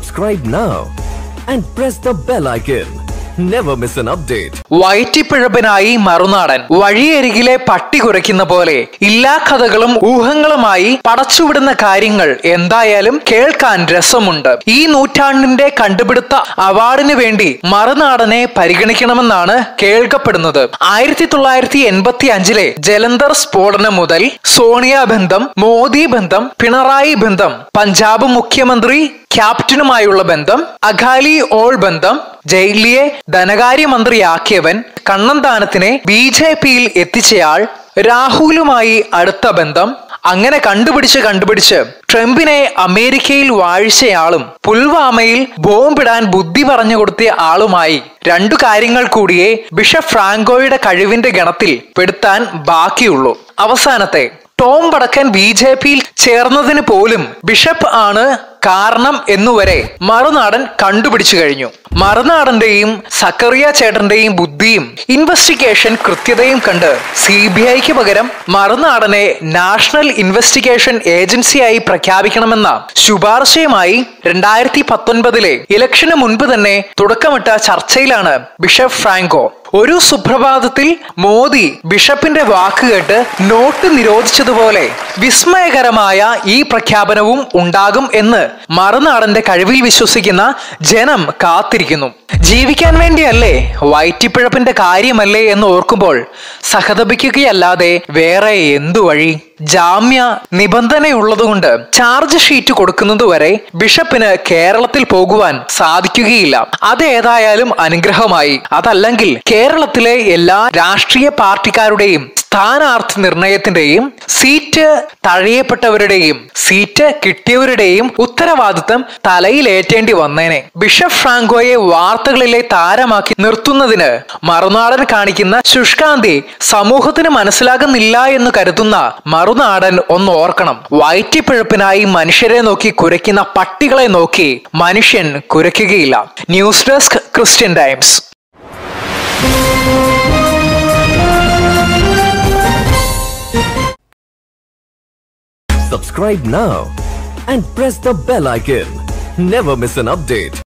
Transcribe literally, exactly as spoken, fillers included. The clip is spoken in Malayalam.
Subscribe now and press the bell icon. Never miss an update. വയറ്റിപ്പിഴപ്പിനായി മറുനാടൻ വഴിയരികിലെ പട്ടി കുരയ്ക്കുന്ന പോലെ എല്ലാ കഥകളും ഊഹങ്ങളുമായി പടച്ചുവിടുന്ന കാര്യങ്ങൾ എന്തായാലും കേൾക്കാൻ രസമുണ്ട്. ഈ നൂറ്റാണ്ടിന്റെ കണ്ടുപിടുത്ത അവാർഡിന് വേണ്ടി മറുനാടനെ പരിഗണിക്കണമെന്നാണ് കേൾക്കപ്പെടുന്നത്. ആയിരത്തി തൊള്ളായിരത്തി എൺപത്തി അഞ്ചിലെ ജലന്ധർ സ്ഫോടനം മുതൽ സോണിയ ബന്ധം, മോദി ബന്ധം, പിണറായി ബന്ധം, പഞ്ചാബ് മുഖ്യമന്ത്രി ക്യാപ്റ്റനുമായുള്ള ബന്ധം, അകാലി ഓൾ ബന്ധം, ജയിലിയെ ധനകാര്യമന്ത്രിയാക്കിയവൻ, കണ്ണന്താനത്തിനെ ബി ജെ പിയിൽ എത്തിച്ചയാൾ, രാഹുലുമായി അടുത്ത ബന്ധം, അങ്ങനെ കണ്ടുപിടിച്ച് കണ്ടുപിടിച്ച് ട്രംപിനെ അമേരിക്കയിൽ വാഴിച്ചയാളും പുൽവാമയിൽ ബോംബിടാൻ ബുദ്ധി പറഞ്ഞു കൊടുത്തിയ ആളുമായി രണ്ടു കാര്യങ്ങൾ കൂടിയേ ബിഷപ്പ് ഫ്രാങ്കോയുടെ കഴിവിന്റെ ഗണത്തിൽ പെടുത്താൻ ബാക്കിയുള്ളൂ. അവസാനത്തെ ടോം വടക്കൻ ബി ജെ പിയിൽ ചേർന്നതിന് പോലും ബിഷപ്പ് ആണ് കാരണം എന്നുവരെ മറുനാടൻ കണ്ടുപിടിച്ചു കഴിഞ്ഞു. മറുനാടന്റെയും സക്കറിയ ചേട്ടന്റെയും ബുദ്ധിയും ഇൻവെസ്റ്റിഗേഷൻ കൃത്യതയും കണ്ട് സി ബി ഐക്ക് പകരം മറുനാടനെ നാഷണൽ ഇൻവെസ്റ്റിഗേഷൻ ഏജൻസിയായി പ്രഖ്യാപിക്കണമെന്ന ശുപാർശയുമായി രണ്ടായിരത്തി പത്തൊൻപതിലെ ഇലക്ഷന് മുൻപ് തന്നെ തുടക്കമിട്ട ചർച്ചയിലാണ് ബിഷപ്പ് ഫ്രാങ്കോ. ഒരു സുപ്രഭാതത്തിൽ മോദി ബിഷപ്പിന്റെ വാക്കുകേട്ട് നോട്ട് നിരോധിച്ചതുപോലെ വിസ്മയകരമായ ഈ പ്രഖ്യാപനവും ഉണ്ടാകും എന്ന് മറുനാടന്റെ കഴിവിൽ വിശ്വസിക്കുന്ന ജനം കാത്തിരിക്കുന്നു. ജീവിക്കാൻ വേണ്ടിയല്ലേ, വയറ്റിപ്പിഴപ്പിന്റെ കാര്യമല്ലേ എന്ന് ഓർക്കുമ്പോൾ സഹതപിക്കുകയല്ലാതെ വേറെ എന്തു വഴി? ജാമ്യ നിബന്ധനയുള്ളതുകൊണ്ട് ചാർജ് ഷീറ്റ് കൊടുക്കുന്നതുവരെ ബിഷപ്പിന് കേരളത്തിൽ പോകുവാൻ സാധിക്കുകയില്ല. അതേതായാലും അനുഗ്രഹമായി. അതല്ലെങ്കിൽ കേരളത്തിലെ എല്ലാ രാഷ്ട്രീയ പാർട്ടിക്കാരുടെയും സ്ഥാനാർത്ഥി നിർണയത്തിന്റെയും സീറ്റ് തഴയപ്പെട്ടവരുടെയും സീറ്റ് കിട്ടിയവരുടെയും ഉത്തരവാദിത്തം തലയിലേറ്റേണ്ടി വന്നേനെ. ബിഷപ്പ് ഫ്രാങ്കോയെ വാർത്തകളിലെ താരമാക്കി നിർത്തുന്നതിന് മറുനാടൻ കാണിക്കുന്ന ശുഷ്കാന്തി സമൂഹത്തിന് മനസ്സിലാകുന്നില്ല എന്ന് കരുതുന്ന മറുനാടൻ ഒന്ന് ഓർക്കണം. വയറ്റിപ്പിഴപ്പിനായി മനുഷ്യരെ നോക്കി കുരയ്ക്കുന്ന പട്ടികളെ നോക്കി മനുഷ്യൻ കുരയ്ക്കുകയില്ല. News desk Christian Times. Subscribe now and press the bell icon. Never miss an update.